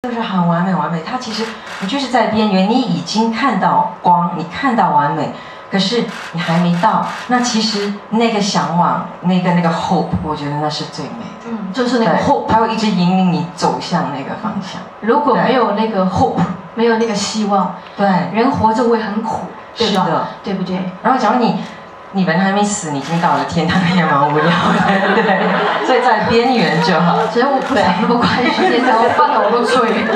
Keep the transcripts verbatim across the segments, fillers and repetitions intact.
就是很完美完美。它其实你就是在边缘，你已经看到光，你看到完美，可是你还没到。那其实那个向往，那个那个 hope， 我觉得那是最美的。 嗯，就是那个 hope， 它会一直引领你走向那个方向。 如果没有那个 hope， 没有那个希望， 对， 人活着会很苦，对吧？ 是的， 对不对？ 然后假如你。你人还没死，你已经到了天堂，也蛮无聊的，对。所以在边缘就好。 其实我不想那么快去天堂，我怕我都睡。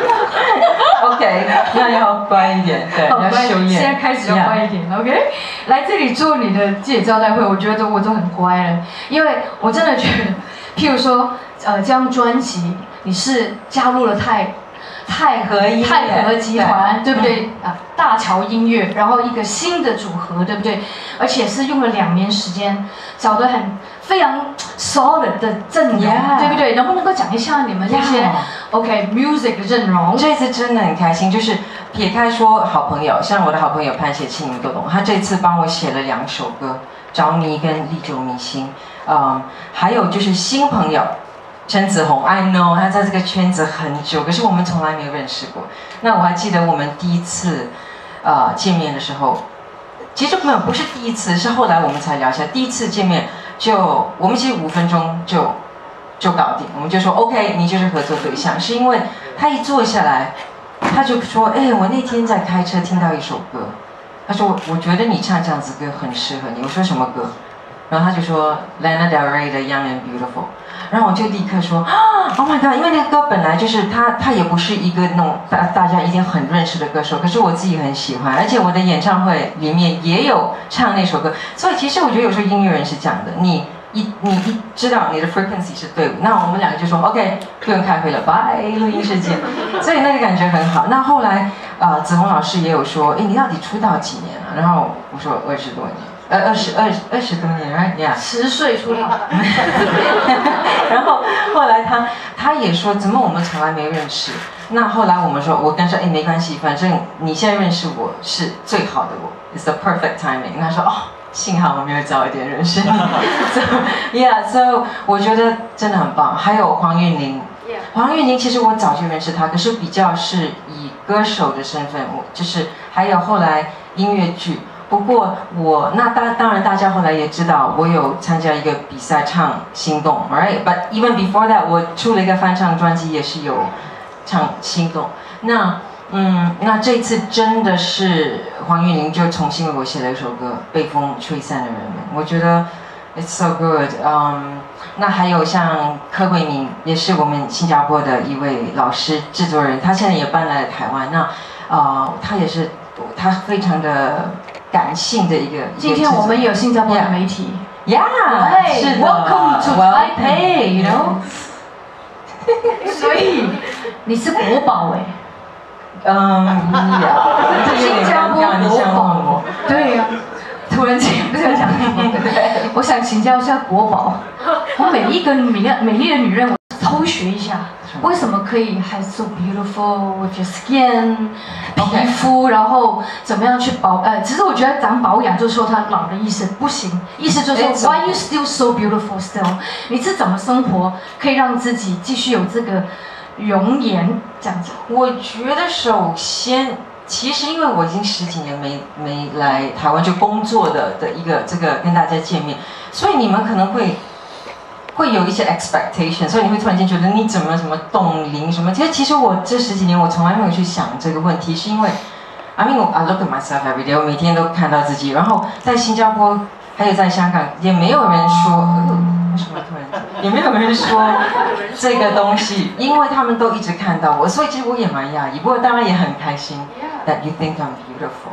OK， 那要乖一点，对，要修炼。 现在开始要乖一点 ，OK。来这里做你的记者招待会，我觉得我都很乖了，因为我真的觉得，譬如说，呃，这张专辑你是加入了太。太和太和集团，对不对啊？大桥音乐，然后一个新的组合，对不对？而且是用了两年时间，找得很非常 solid 的阵容， yeah. 对不对？能不能够讲一下你们这些 yeah. OK music 的阵容？ 这次真的很开心，就是撇开说好朋友，像我的好朋友潘协庆，你们都懂，他这次帮我写了两首歌，《着迷》跟《历久弥新》，嗯，还有就是新朋友。陈子红 ，I know， 他在这个圈子很久，可是我们从来没有认识过。那我还记得我们第一次，呃，见面的时候，其实没有，不是第一次，是后来我们才聊起来。第一次见面就我们其实五分钟就就搞定，我们就说 OK， 你就是合作对象。是因为他一坐下来，他就说，哎，我那天在开车听到一首歌，他说我觉得你唱这样子歌很适合你。我说什么歌？然后他就说 Lana Del Rey 的 Young and Beautiful。然后我就立刻说啊 ，Oh my god！ 因为那个歌本来就是他，他也不是一个那种大大家一定很认识的歌手，可是我自己很喜欢，而且我的演唱会里面也有唱那首歌，所以其实我觉得有时候音乐人是这样的，你一你一知道你的 frequency 是对的，那我们两个就说 OK， 不用开会了，拜，录音室见。所以那个感觉很好。那后来呃，子红老师也有说，哎，你到底出道几年了？然后我说二十多年。呃，二十二二十多年 ，right？ Yeah， 十岁出道。 然后后来他他也说，怎么我们从来没认识？那后来我们说，我跟他说，哎，没关系，反正你现在认识我是最好的我 ，it's the perfect timing。他说，哦，幸好我没有早一点认识你。so yeah，so 我觉得真的很棒。还有黄韵玲，黄韵玲其实我早就认识她，可是比较是以歌手的身份，我就是还有后来音乐剧。不过我那当当然大家后来也知道，我有参加一个比赛唱《心动》 ，right？But even before that， 我出了一个翻唱专辑，也是有唱《心动》。那嗯，那这次真的是黄韵玲就重新为我写了一首歌《被风吹散的人们》，我觉得 it's so good。嗯，那还有像柯慧敏，也是我们新加坡的一位老师制作人，他现在也搬来了台湾。那呃，他也是他非常的。感性的一个。 今天我们有新加坡的媒体 ，Yeah， 是的 ，Welcome to Taipei，you know。所以你是国宝哎。 嗯， 新加坡国宝。对呀，突然间不想讲什么，我想请教一下国宝，我每一个美丽美丽的女人，我偷学一下。为什么可以还 so beautiful with your skin， 皮肤，然后怎么样去保呃？其实我觉得讲保养就是说它老的意思不行，意思就是说 why you still so beautiful still？ 你是怎么生活可以让自己继续有这个容颜这样子？ 我觉得首先，其实因为我已经十几年没没来台湾就工作的的一个这个跟大家见面，所以你们可能会。会有一些 expectation， 所以你会突然间觉得你怎么什么冻龄什么？其实其实我这十几年我从来没有去想这个问题，是因为 I mean I look at myself every day， 我每天都看到自己。然后在新加坡还有在香港也没有人说，为什么突然也没有人说这个东西，因为他们都一直看到我，所以其实我也蛮讶异，不过当然也很开心。That you think I'm beautiful?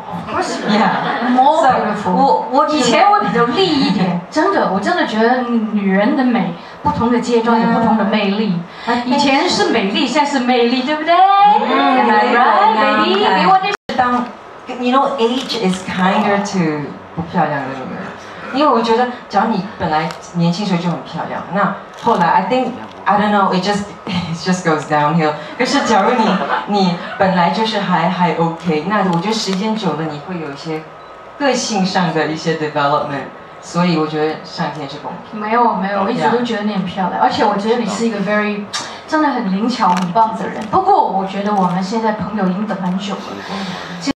Yeah, more beautiful. 我我以前我比较丽一点，真的，我真的觉得女人的美，不同的阶段有不同的魅力。以前是美丽，现在是魅力，对不对 ？Right, baby. 你问的当 you know, age is kinder to 不漂亮的女人，因为我觉得，只要你本来年轻时候就很漂亮，那后来 I think I don't know, it just it just goes downhill。可是假如你你本来就是还还 OK， 那我觉得时间久了你会有一些个性上的一些 development， 所以我觉得上天是公平。 没有没有，我一直都觉得你很漂亮，而且我觉得你是一个 very。真真的很灵巧、很棒的人。不过我觉得我们现在朋友已经等很久了。